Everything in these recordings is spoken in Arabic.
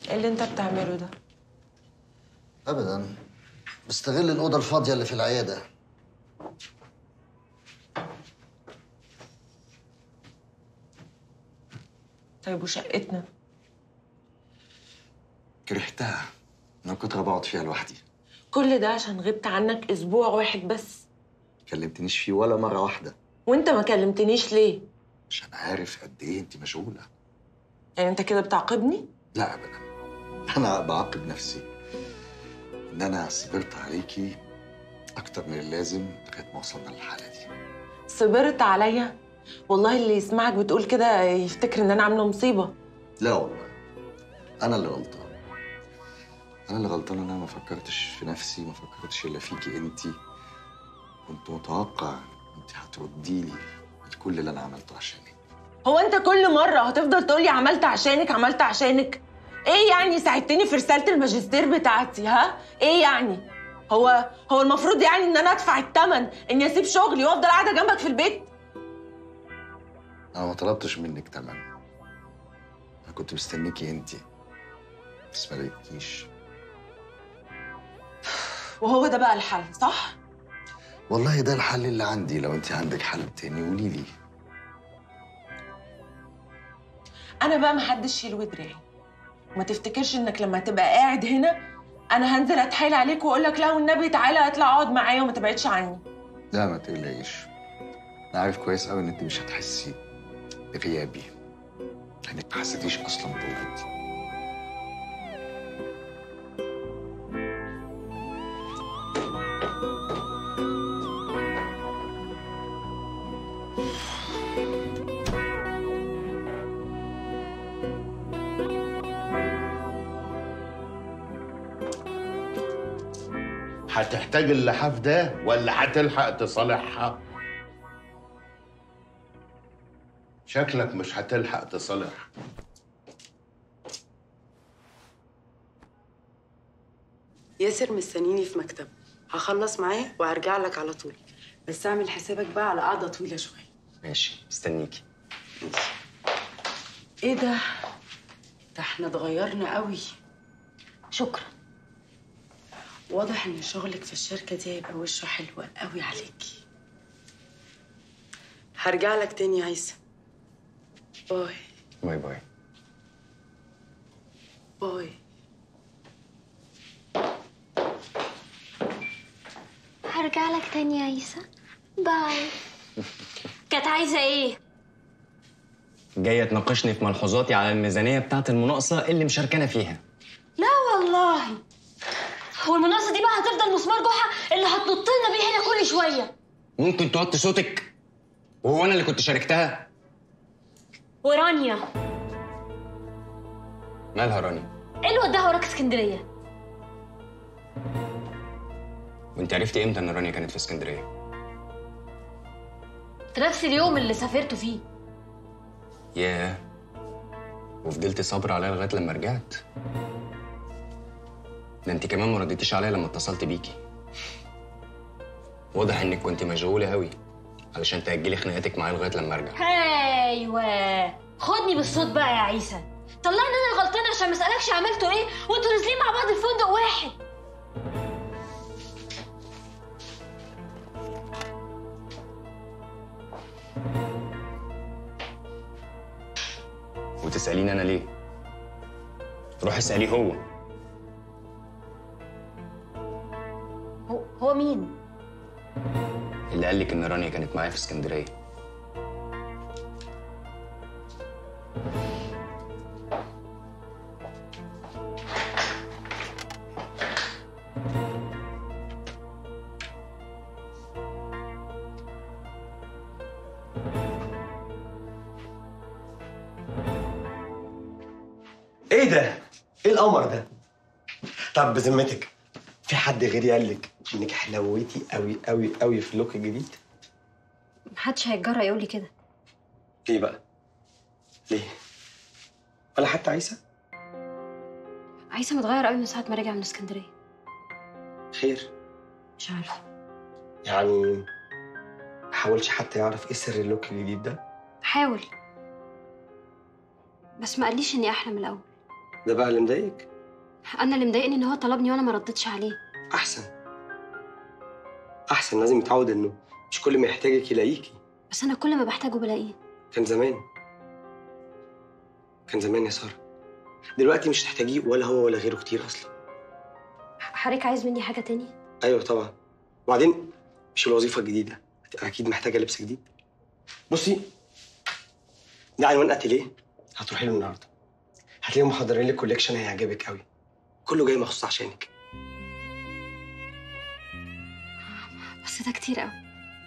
ايه اللي انت بتعمله ده؟ ابدا، بستغل الاوضه الفاضيه اللي في العياده. طيب وشقتنا؟ كرهتها انا كنت بقعد فيها لوحدي. كل ده عشان غبت عنك اسبوع واحد بس؟ كلمتنيش فيه ولا مره واحده. وانت ما كلمتنيش ليه؟ عشان عارف قد ايه انت مشغوله. يعني انت كده بتعاقبني؟ لا ابدا، انا بعاقب نفسي ان انا صبرت عليكي اكتر من اللازم لغايه ما وصلنا للحاله دي. صبرت عليا؟ والله اللي يسمعك بتقول كده يفتكر ان انا عامله مصيبه. لا والله، انا اللي غلطان. انا اللي غلطان ان انا ما فكرتش في نفسي، ما فكرتش الا فيكي انت. كنت متوقع انت هتردي لي كل اللي انا عملته عشانك. هو انت كل مره هتفضل تقولي عملت عشانك عملت عشانك؟ ايه يعني ساعدتني في رساله الماجستير بتاعتي؟ ها ايه يعني؟ هو المفروض يعني ان انا ادفع الثمن اني اسيب شغلي وافضل قاعده جنبك في البيت؟ انا ما طلبتش منك تمن، انا كنت مستنيكي انت بس ما لقيتكيش. وهو ده بقى الحل صح؟ والله ده الحل اللي عندي، لو انت عندك حل تاني قولي لي. انا بقى محدش يلوي دراعي، وما تفتكرش انك لما تبقى قاعد هنا انا هنزل اتحايل عليك واقول لك لا والنبي تعالى اطلع اقعد معايا وما تبعدش عني. لا ما تقلقيش، انا عارف كويس قوي ان انت مش هتحسي بغيابي، انك ما حسيتيش اصلا بوجودي. هتحتاج اللحاف ده ولا هتلحق تصالحها؟ شكلك مش هتلحق تصالحها. ياسر مستنيني في مكتبه، هخلص معاه وهرجع لك على طول، بس اعمل حسابك بقى على قعده طويله شويه. ماشي، مستنيكي. ماشي. ايه ده احنا اتغيرنا قوي. شكرا. واضح ان شغلك في الشركه دي هيبقى وشه حلو قوي عليكي. هرجع لك تاني يا عيسى. باي. باي باي. باي. هرجع لك تاني يا عيسى. باي. كانت عايزه ايه؟ جايه تناقشني في ملحوظاتي على الميزانيه بتاعه المناقصه اللي مشاركانا فيها. لا والله. هو المناقصه دي بقى هتفضل مسمار جحا اللي هتنط لنا بيه هنا كل شويه؟ ممكن توطي صوتك؟ وهو انا اللي كنت شاركتها؟ ورانيا؟ مالها رانيا؟ ايه اللي وداها وراك اسكندريه؟ وانت عرفتي امتى ان رانيا كانت في اسكندريه؟ في نفس اليوم اللي سافرتوا فيه. ياه، وفضلتي صابره عليا لغايه لما رجعت؟ ده انت كمان ما رديتيش عليا لما اتصلت بيكي. واضح انك كنت مشغوله قوي علشان تاجلي خناقاتك معايا لغايه لما ارجع. ايوه، خدني بالصوت بقى يا عيسى. طلعني انا الغلطانه عشان ما اسالكش عملتوا ايه وانتوا نازلين مع بعض في فندق واحد. وتساليني انا ليه؟ روحي اساليه هو. هو مين؟ اللي قال لك ان رانيا كانت معايا في اسكندريه. ايه ده؟ ايه القمر ده؟ طب بذمتك في حد غيري قال لك انك حلويتي قوي قوي قوي في اللوك الجديد؟ محدش هيتجرأ يقول لي كده. ليه بقى؟ ليه؟ ولا حتى عيسى؟ عيسى متغير قوي من ساعه ما رجع من اسكندريه. خير؟ مش عارفه. يعني ما حاولش حتى يعرف ايه سر اللوك الجديد ده؟ حاول، بس ما قاليش اني احلى من الاول. ده بقى اللي مضايقك؟ انا اللي مضايقني ان هو طلبني وانا ما ردتش عليه. احسن لازم يتعود انه مش كل ما يحتاجك يلاقيكي. بس انا كل ما بحتاجه بلاقيه. كان زمان يا ساره. دلوقتي مش تحتاجيه ولا هو ولا غيره كتير اصلا. حضرتك عايز مني حاجه تاني؟ ايوه طبعا. وبعدين مش الوظيفه الجديده اكيد محتاجه لبس جديد. بصي، ده عنوان اتيليه هتروحي له النهارده. هتلاقيهم محضرين لك كوليكشن هيعجبك قوي، كله جاي مخصوص عشانك. بس ده كتير قوي.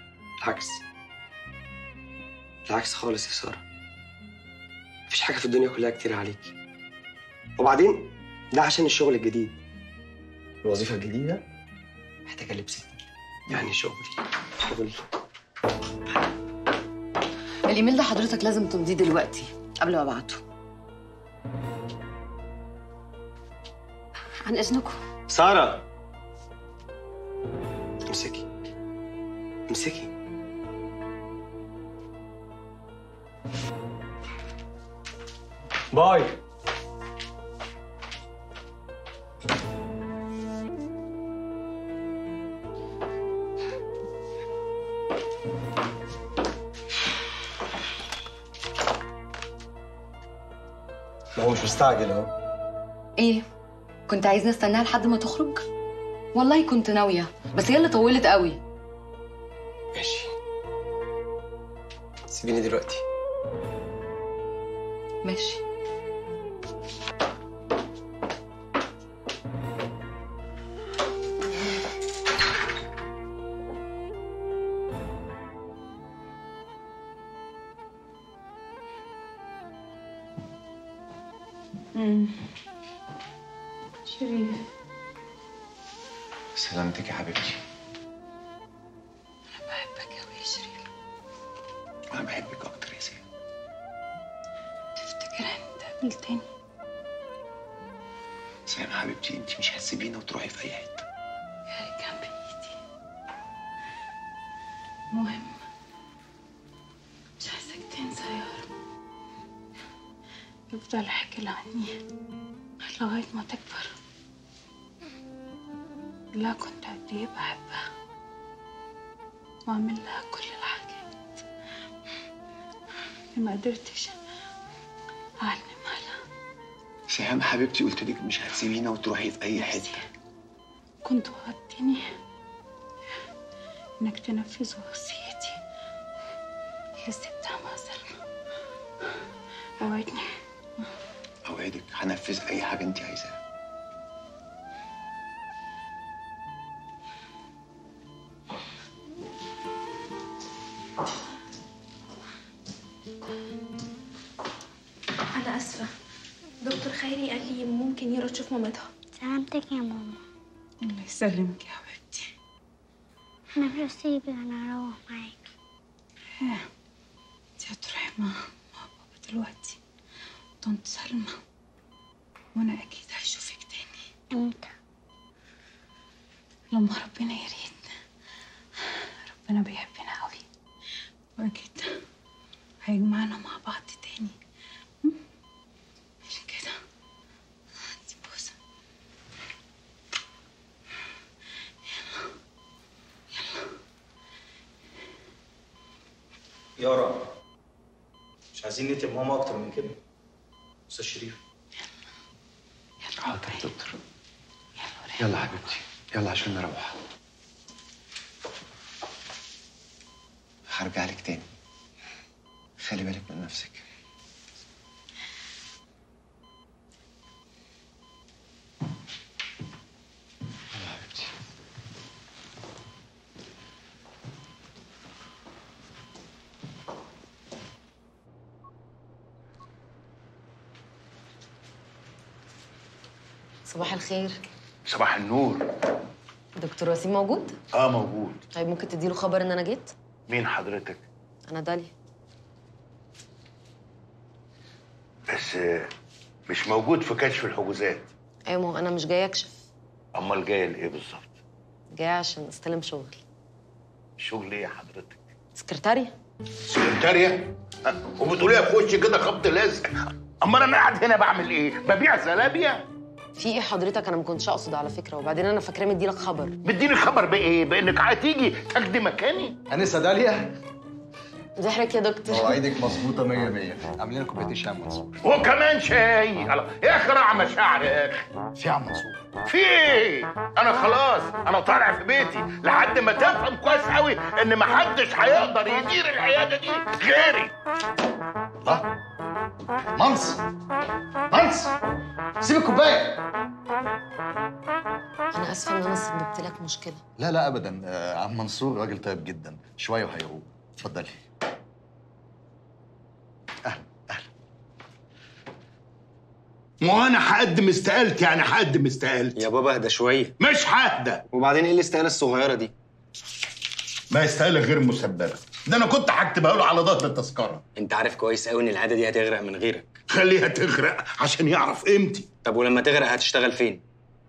بالعكس خالص يا ساره. مفيش حاجه في الدنيا كلها كتير عليكي. وبعدين ده عشان الشغل الجديد. الوظيفه الجديده محتاجه لبس جديد، يعني شغل. الايميل ده حضرتك لازم تمضيه دلوقتي قبل ما ابعته. عن اذنكم. ساره، امسكي. باي. ما هو مش مستعجل اهو. ايه؟ كنت عايزني استناها لحد ما تخرج؟ والله كنت ناويه، بس هي اللي طولت قوي. ماشي، سيبيني دلوقتي. ماشي. شريف، سلامتك يا حبيبتي. انا بحبك قوي يا شريف. انا بحبك اكتر يا سيدي. تفتكر هنتقابل تاني؟ سلام حبيبتي، انت مش هتسيبينا وتروحي في اي حته. يا جنب ايدي. مهم مش عايزك تنسى يا رب. يفضل يحكي عني لغايه ما تكبر. لا كنت قد ايه بحبها واعمل لها كل الحاجات اللي ما قدرتش اعلمها لها. سهام حبيبتي، قلت لك مش هتسيبينا وتروحي في اي حته. كنت وعدتني انك تنفذ وصيتي اللي سبتها مع سلمى. وعدني. اوعدك هنفذ اي حاجه انت عايزاها. انا اسفه، دكتور خيري قال لي ممكن يروح تشوف مامتها. سلامتك يا ماما. الله يسلمك يا حبيبتي. انا مش هسيبك، انا هروح معاك. انت هتروحي مع بابا دلوقتي طنط سلمى، وانا اكيد هشوفك تاني. امتى؟ لما ربنا يريد. ربنا بيحبنا قوي، واكيد هيجمعنا مع بعض تاني. مش كده؟ دي بوسه. يارا، مش عايزين نتعب ماما اكتر من كده. استاذ شريف. يلا حاضر يا دكتور. يلا حبيبتي، يلا عشان نروح. هرجع لك تاني، خلي بالك من نفسك. يلا حبيبتي. صباح الخير. صباح النور. دكتور وسيم موجود؟ موجود. طيب ممكن تديله خبر ان انا جيت؟ مين حضرتك؟ انا داليا. بس مش موجود في كشف الحجوزات. ايوه، ما هو انا مش جايه اكشف. امال جايه لايه بالظبط؟ جايه عشان استلم شغل. شغل ايه حضرتك؟ سكرتارية. سكرتارية؟ وبتقوليها في وشي كده خبط لازق. امال انا قاعد هنا بعمل ايه؟ ببيع زلابيا؟ في ايه حضرتك؟ انا ما كنتش اقصد على فكره، وبعدين انا فاكراه مديلك خبر. بتديني خبر بايه؟ بانك هتيجي تاخدي مكاني؟ انسه داليا، ضحك يا دكتور. مواعيدك مظبوطه 100 100. عاملين كوبايه الشاي يا عم منصور. وكمان شاي. يا اخي راعي مشاعر يا اخي. في يا عم منصور. في ايه؟ انا خلاص انا طالع في بيتي لحد ما تفهم كويس قوي ان محدش هيقدر يدير العياده دي غيري. الله، منص سيب الكوبايه. انا اسفه ان انا سببت لك مشكله. لا لا ابدا، عم منصور راجل طيب جدا، شويه وهيروق. اتفضلي. اهلا. ما انا هقدم استقالتي، يعني هقدم استقالتي. يا بابا اهدى شويه. مش ههدى. وبعدين ايه الاستقاله الصغيره دي؟ ما استقاله غير مسببه، ده انا كنت هكتبها له على ظهر التذكره. انت عارف كويس قوي ان العاده دي هتغرق من غيرك. خليها تغرق عشان يعرف قيمتي. طب ولما تغرق هتشتغل فين؟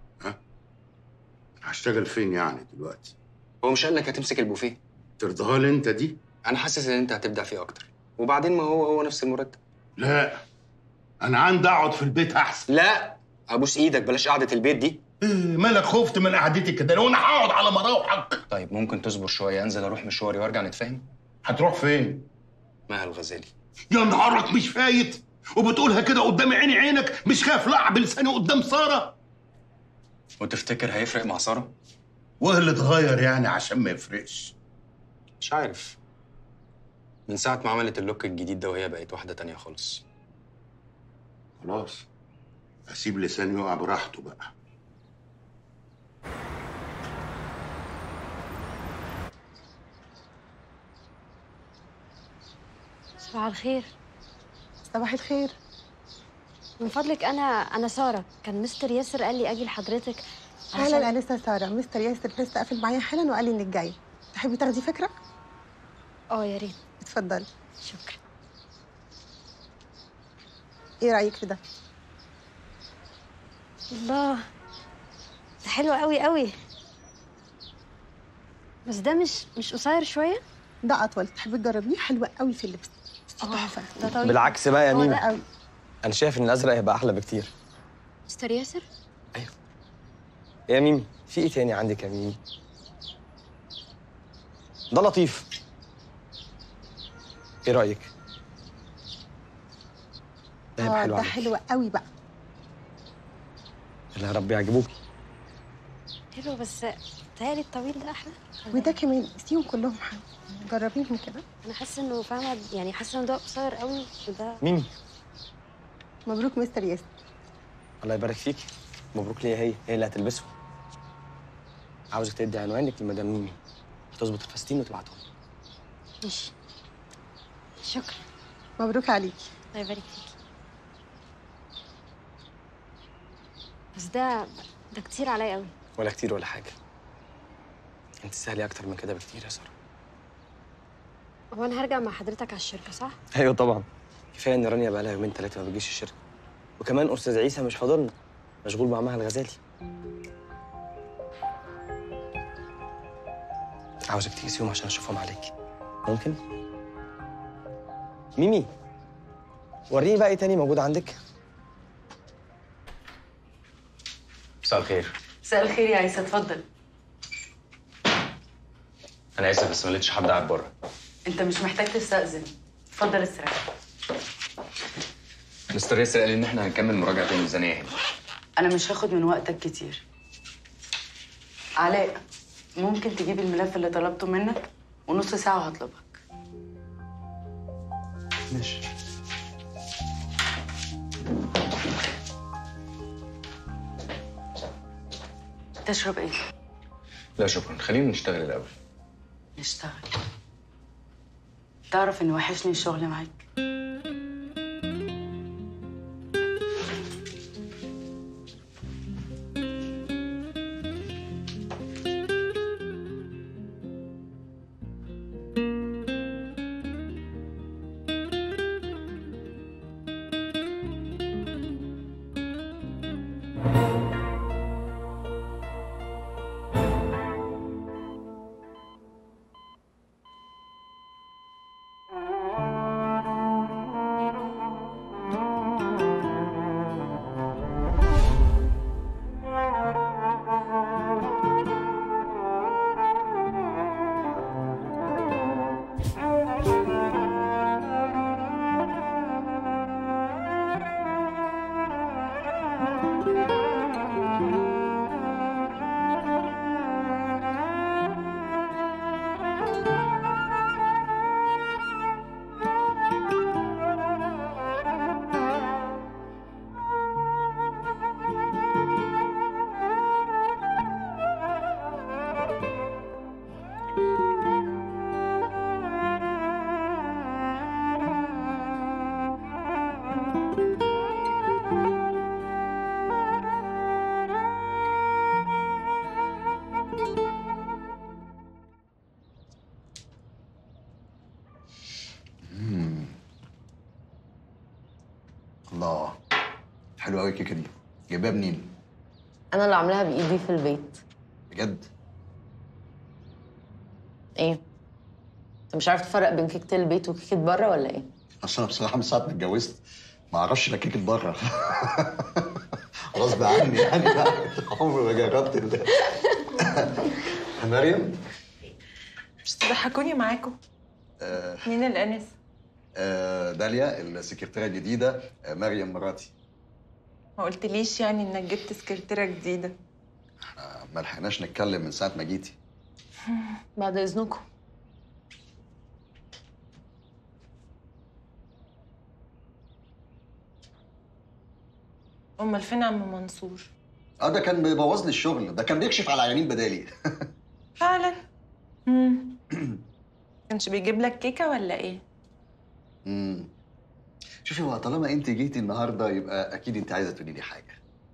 هشتغل فين يعني دلوقتي؟ هو مش قال لك هتمسك البوفيه؟ ترضاها لي انت دي؟ انا حاسس ان انت هتبدع فيه اكتر، وبعدين ما هو نفس المرتب. لا، انا عندي اقعد في البيت احسن. لا ابوس ايدك، بلاش قعده البيت دي. إيه مالك خفت من قعدتي كده؟ لو انا هقعد على مراوحك. طيب ممكن تصبر شويه، انزل اروح مشواري وارجع نتفاهم. هتروح فين؟ مها الغزالي. يا نهارك مش فايت وبتقولها كده قدام عينك؟ مش خايف لعب لساني قدام ساره؟ وتفتكر هيفرق مع ساره؟ وايه اللي اتغير يعني عشان ما يفرقش؟ مش عارف، من ساعه ما عملت اللوك الجديد ده وهي بقت واحده تانية خالص. خلاص اسيب لساني يقع براحته بقى. صباح الخير. صباح الخير. من فضلك انا ساره، كان مستر ياسر قال لي اجي لحضرتك اهلا انسه ساره. مستر ياسر لسه قافل معايا حالا وقال لي انك جايه. تحبي تاخدي فكره؟ يا ريت. اتفضلي. شكرا. ايه رايك في ده؟ الله، ده حلو قوي قوي، بس ده مش قصير شويه؟ ده اطول. تحبي تجربيه؟ حلوه قوي في اللبس. تحفه. ده طويل. بالعكس بقى يا ميمي، قوي. انا شايف ان الازرق هيبقى احلى بكتير. مستر ياسر؟ ايوه. يا ميمي في ايه تاني عندك يا ميمي؟ ده لطيف، ايه رايك؟ ده هيبقى حلو ده عليك. حلو قوي بقى. يا رب يعجبوكي. حلو، بس تهيألي الطويل ده احلى. وده كمان، قسيهم كلهم حلو. جربيهم كده. انا حاسه انه فاهمه، يعني حاسه ان ده قصير قوي وده. ميمي مبروك مستر ياسر. الله يبارك فيكي. مبروك ليا، هي اللي هتلبسه. عاوزك تدي عنوانك لمدام ميمي، تظبط الفساتين وتبعته. ماشي. شكرا. مبروك عليكي. الله يبارك فيكي. بس ده كتير عليا قوي. ولا كتير ولا حاجه، انت تستاهلي اكتر من كده بكتير يا ساره. هو انا هرجع مع حضرتك على الشركه صح؟ ايوه طبعا. كفايه ان رانيا بقى لها يومين 3 ما بتجيش الشركه، وكمان استاذ عيسى مش فاضلنا، مشغول مع مها الغزالي. عاوزك تيجي يوم عشان اشوفهم عليكي، ممكن؟ ميمي وريني بقى ايه تاني موجود عندك. مساء الخير. مساء الخير يا عيسى، اتفضل. انا اسف بس ما لقيتش حد قاعد بره. انت مش محتاج تستأذن، اتفضل استريح. مستر ياسر قال ان احنا هنكمل مراجعه الميزانيه هنا. انا مش هاخد من وقتك كتير. علاء، ممكن تجيب الملف اللي طلبته منك ونص ساعه وهطلبك. ماشي. تشرب ايه؟ لا شكرا، خلينا نشتغل الاول. نشتغل. تعرف ان وحشني الشغل معاك. حلوه قوي الكيكه دي. جايباها منين؟ انا اللي عاملاها بايدي في البيت. بجد؟ ايه؟ انت مش عارف تفرق بين كيكه البيت وكيكه بره ولا ايه؟ اصل انا بصراحه من ساعه ما اتجوزت ما اعرفش الا كيكه بره. غصب عني يعني. عمري ما جربت مريم. مش تضحكوني معاكم. مين الانس؟ داليا السكرتيره الجديده، مريم مراتي. ما قلتليش يعني انك جبت سكرتيره جديده. ما لحقناش نتكلم من ساعه ما جيتي. بعد اذنكم. امال فين عم منصور؟ ده كان بيبوظ لي الشغل، ده كان بيكشف على عيانين بدالي. فعلا؟ كانش بيجيب لك كيكه ولا ايه؟ شوفي، هو طالما انت جيتي النهارده يبقى اكيد انت عايزه تقولي لي حاجه.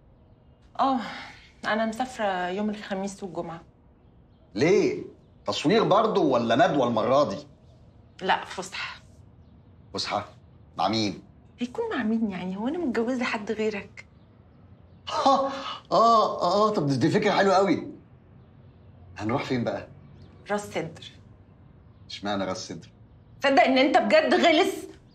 انا مسافره يوم الخميس والجمعه. ليه؟ تصوير برضه ولا ندوه المره دي؟ لا، فسحه. فسحه؟ مع مين؟ هيكون مع مين يعني؟ هو انا متجوزه حد غيرك؟ طب دي فكره حلوه قوي. هنروح فين بقى؟ راس سدر. اشمعنى راس سدر؟ تصدق ان انت بجد غلس؟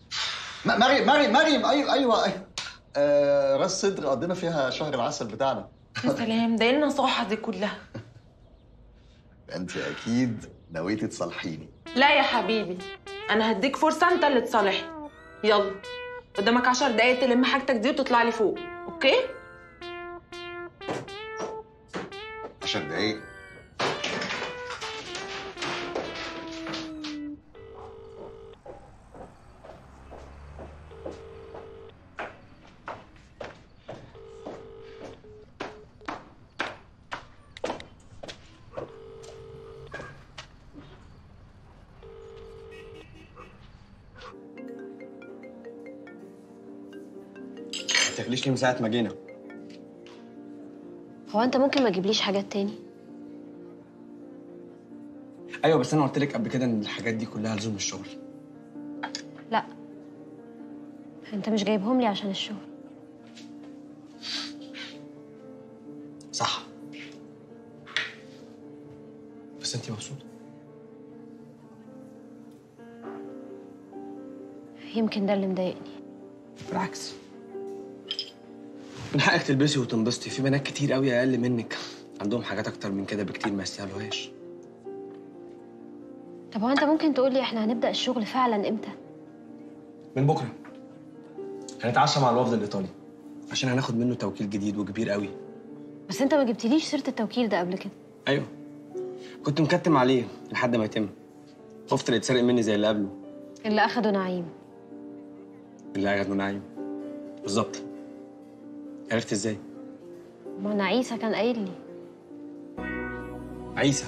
مريم ايوه. راس سدر قضينا فيها شهر العسل بتاعنا. يا سلام، ده ايه النصاحه دي كلها؟ انت اكيد نويتي تصالحيني. لا يا حبيبي، انا هديك فرصه انت اللي تصالحني. يلا، قدامك 10 دقايق تلم حاجتك دي وتطلع لي فوق، اوكي؟ 10 دقايق؟ ما تاكليش ليه من ساعه ما جينا؟ هو انت ممكن ما تجيبليش حاجات تاني؟ ايوه بس انا قلت لك قبل كده ان الحاجات دي كلها لزوم الشغل. لا، انت مش جايبهم لي عشان الشغل. صح، بس انت مبسوطه. يمكن ده اللي مضايقني. بالعكس، من حقك تلبسي وتنبسطي. في بنات كتير قوي اقل منك عندهم حاجات اكتر من كده بكتير ما يستاهلوهاش. طب هو انت ممكن تقول لي احنا هنبدأ الشغل فعلا امتى؟ من بكره هنتعشى مع الوفد الايطالي عشان هناخد منه توكيل جديد وكبير قوي. بس انت ما جبتليش سيرة التوكيل ده قبل كده. ايوه، كنت مكتم عليه لحد ما يتم. خفت لا يتسرق مني زي اللي قبله. اللي اخده نعيم. اللي اخده نعيم بالظبط. عرفت ازاي؟ ما انا عيسى كان قايل لي. عيسى؟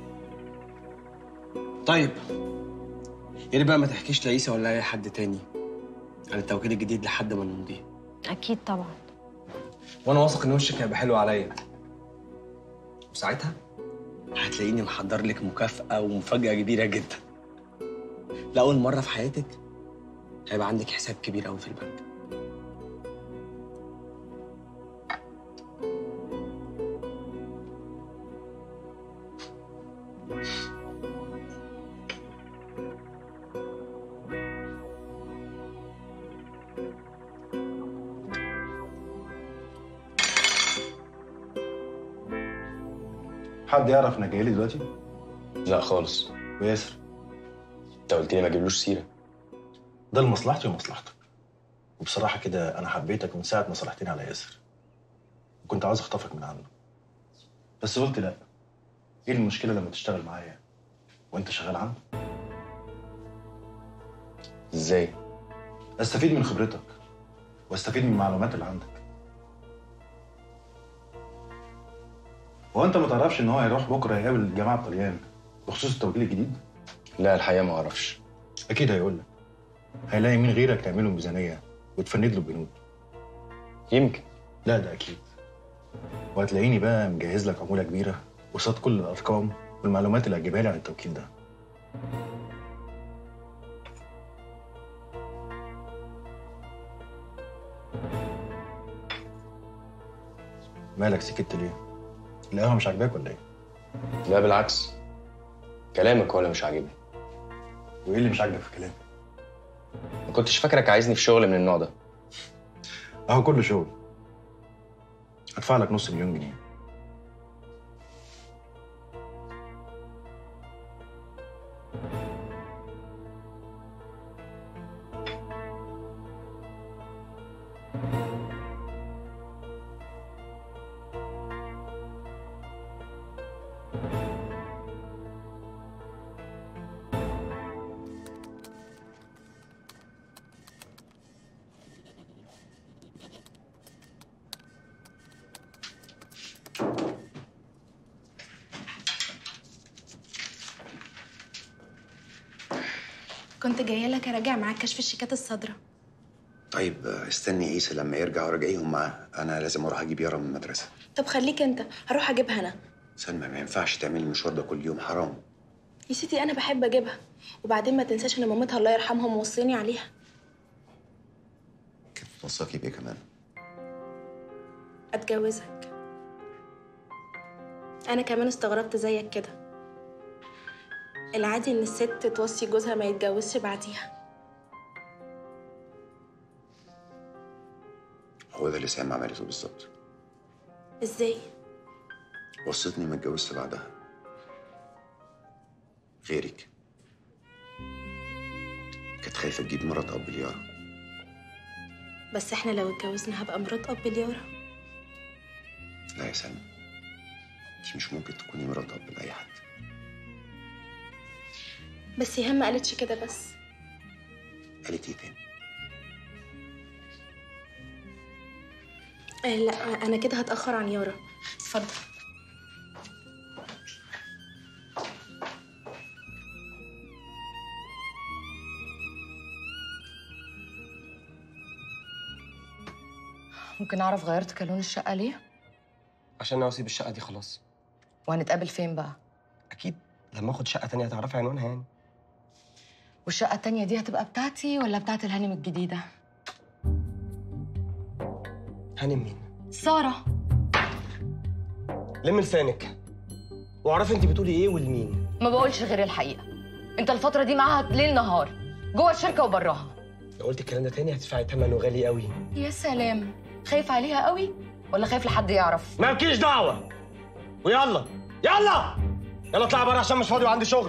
طيب يا ريت بقى ما تحكيش لعيسى ولا اي حد تاني عن التوكيل الجديد لحد ما نمضيه. اكيد طبعا. وانا واثق ان وشك هيبقى حلو عليا، وساعتها هتلاقيني محضر لك مكافأة ومفاجأة كبيرة جدا. لأول مرة في حياتك هيبقى عندك حساب كبير قوي في البنك. حد يعرف انا جاي لي دلوقتي؟ لا خالص. وياسر؟ انت قلت لي ما اجيبلوش سيره. ده لمصلحتي ومصلحتك. وبصراحه كده انا حبيتك من ساعه ما صالحتني على ياسر، وكنت عاوز اخطفك من عنه، بس قلت لا. ايه المشكله لما تشتغل معايا وانت شغال عنده؟ ازاي؟ استفيد من خبرتك واستفيد من المعلومات اللي عندك. هو انت ما تعرفش ان هو هيروح بكره يقابل الجماعه الطليان بخصوص التوكيل الجديد؟ لا الحقيقه ما اعرفش. اكيد هيقول لك. هيلاقي مين غيرك تعمل له ميزانيه وتفند له البنود. يمكن. لا ده اكيد. وهتلاقيني بقى مجهز لك عموله كبيره قصاد كل الارقام والمعلومات اللي هتجيبها لي عن التوكيل ده. مالك سكت ليه؟ القهوه مش عاجباك ولا ايه؟ لا بالعكس، كلامك هو اللي مش عاجبني. وايه اللي مش عاجبك في كلامي؟ ما كنتش فاكرك عايزني في شغل من النوع ده. اهو كله شغل. هدفع لك نص مليون جنيه. كنت جايه لك اراجع معاك كشف الشيكات الصادره. طيب استني عيسى لما يرجع وراجعيهم معاه، انا لازم اروح اجيب يارا من المدرسه. طب خليك انت، هروح اجيبها انا. سلمى ما ينفعش تعملي المشوار ده كل يوم، حرام. يا سيدي انا بحب اجيبها، وبعدين ما تنساش ان مامتها الله يرحمها موصيني عليها. كانت توصاكي بايه كمان؟ اتجوزك. انا كمان استغربت زيك كده. العادي ان الست توصي جوزها ما يتجوزش بعديها. هو ده اللي سام عملته بالظبط. ازاي؟ وصتني ما اتجوزت بعدها. غيرك كانت خايفه تجيب مرات اب ليارا. بس احنا لو اتجوزنا هبقى مرات اب ليارا. لا يا سلمى، انت مش ممكن تكوني مرات اب لاي حد. بس يهم ما قالتش كده بس. قالت ايه تاني؟ لا انا كده هتاخر عن يارا. اتفضل. ممكن اعرف غيرت كالون الشقه ليه؟ عشان انا اسيب الشقه دي خلاص. وهنتقابل فين بقى؟ اكيد لما اخد شقه تانية هتعرفي عنوانها يعني. والشقه التانية دي هتبقى بتاعتي ولا بتاعت الهانم الجديده؟ هانم مين؟ ساره. لم لسانك واعرفي انت بتقولي ايه ولمين. ما بقولش غير الحقيقه. انت الفتره دي معاها ليل نهار جوه الشركه وبراها. لو قلت الكلام ده تاني هتدفعي ثمنه غالي قوي. يا سلام، خايف عليها قوي ولا خايف لحد يعرف؟ مالكيش دعوه. ويلا يلا يلا اطلعي بره عشان مش فاضي وعندي شغل.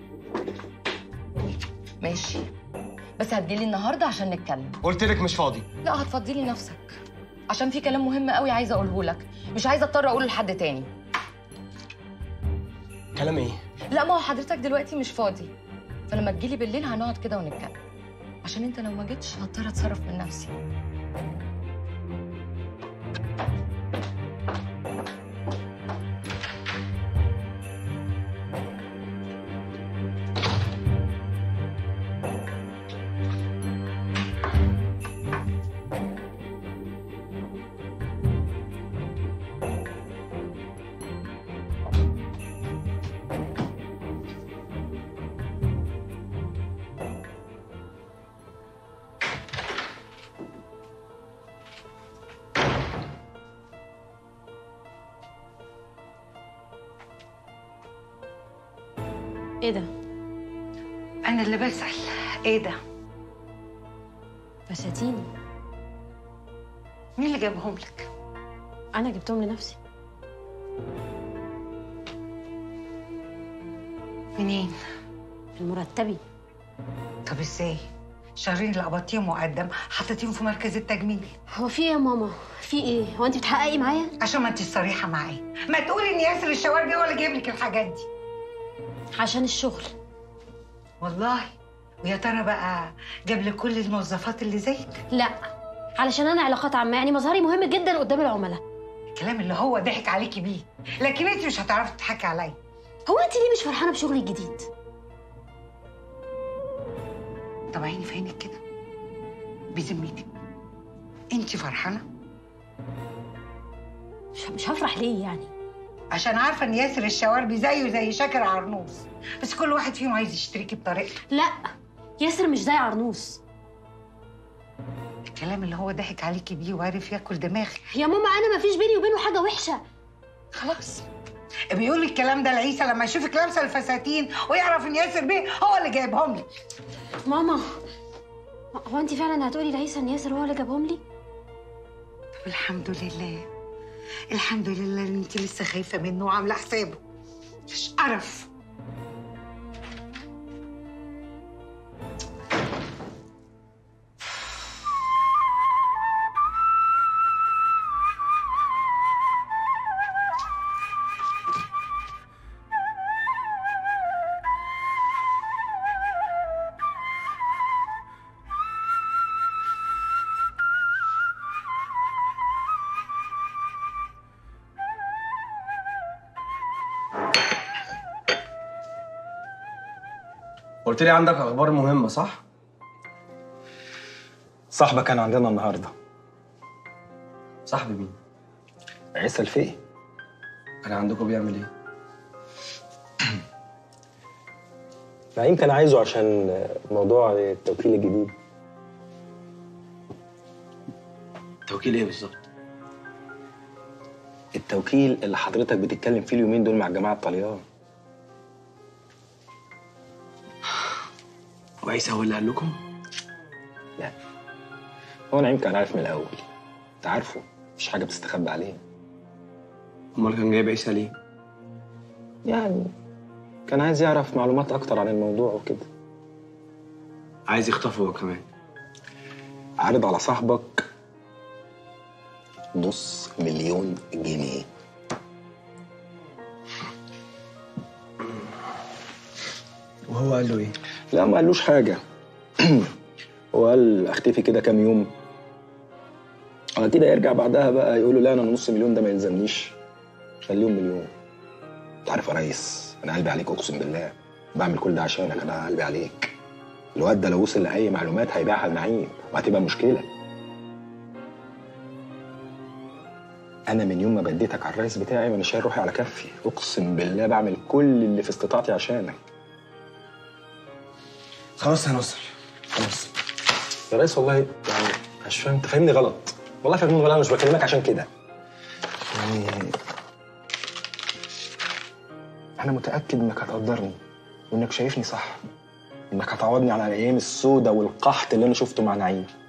ماشي، بس هتجيلي النهارده عشان نتكلم. قلت لك مش فاضي. لا هتفضلي نفسك عشان في كلام مهم قوي عايزه اقوله لك، مش عايزه اضطر اقوله لحد تاني. كلام ايه؟ لا ما هو حضرتك دلوقتي مش فاضي، فلما تجيلي بالليل هنقعد كده ونتكلم، عشان انت لو ما جيتش هضطر اتصرف من نفسي. ايه ده؟ أنا اللي بسأل، إيه ده؟ فساتيني. مين اللي جابهم لك؟ أنا جبتهم لنفسي. منين؟ المرتبي. طب إزاي؟ شهرين اللي قبضتيهم مقدم حطيتيهم في مركز التجميل. هو في إيه يا ماما؟ في إيه؟ هو أنت بتحققي معايا؟ عشان ما أنتش صريحة معايا، ما تقولي إن ياسر الشواربي هو اللي جايب لك الحاجات دي. عشان الشغل. والله؟ ويا ترى بقى جاب لك كل الموظفات اللي زيك؟ لا، علشان أنا علاقات عامة، يعني مظهري مهم جدا قدام العملاء. الكلام اللي هو ضحك عليكي بيه، لكن أنت مش هتعرفي تضحكي عليا. هو أنت ليه مش فرحانة بشغلي الجديد؟ طب عيني في عينك كده، بذمتك أنت فرحانة؟ مش هفرح ليه يعني؟ عشان عارفه ان ياسر الشواربي زيه زي شاكر عرنوس، بس كل واحد فيهم عايز يشتريكي بطريقته. لا، ياسر مش زي عرنوس. الكلام اللي هو ضحك عليكي بيه وعرف ياكل دماغي. يا ماما انا مفيش بيني وبينه حاجه وحشه. خلاص بيقول لي الكلام ده لعيسى لما يشوفك لابسه الفساتين ويعرف ان ياسر بيه هو اللي جايبهم لي. ماما هو انت فعلا هتقولي لعيسى ان ياسر هو اللي جابهم لي؟ طب الحمد لله، الحمد لله ان انت لسه خايفه منه وعامله حسابه. مش قرف. قلت لي عندك اخبار مهمه صح؟ صاحبك كان عندنا النهارده. صاحبي مين؟ عيسى الفقي. كان عندكم بيعمل ايه؟ نعيم كان عايزه عشان موضوع التوكيل الجديد. توكيل ايه بالظبط؟ التوكيل اللي حضرتك بتتكلم فيه اليومين دول مع الجماعه الطليان. وعيسى هو اللي قال لكم؟ لا، هو نعيم كان عارف من الاول. انت عارفه، مفيش حاجه بتستخبى عليه. امال كان جايب عيسى ليه؟ يعني كان عايز يعرف معلومات اكتر عن الموضوع وكده. عايز يخطفه هو كمان. عارض على صاحبك $500,000 جنيه. وهو قال له ايه؟ لا ما قالوش حاجه. هو قال اختفي كده كام يوم، كده يرجع بعدها بقى يقول له لا انا $500,000 ده ما يلزمنيش، خليهم مليون. انت عارف يا ريس انا قلبي عليك اقسم بالله، بعمل كل ده عشانك. انا قلبي عليك. الواد ده لو وصل لاي معلومات هيبيعها لنعيم وهتبقى مشكله. انا من يوم ما بديتك على الرئيس بتاعي وانا شايل روحي على كفي، اقسم بالله بعمل كل اللي في استطاعتي عشانك. خلاص هنوصل خلاص. يا ريس والله يعني مش فاهم، انت فاهمني غلط والله، فاهمني غلط. انا مش بكلمك عشان كده يعني. انا متاكد انك هتقدرني وانك شايفني صح، انك هتعوضني على الايام السوداء والقحط اللي انا شفته مع نعيم.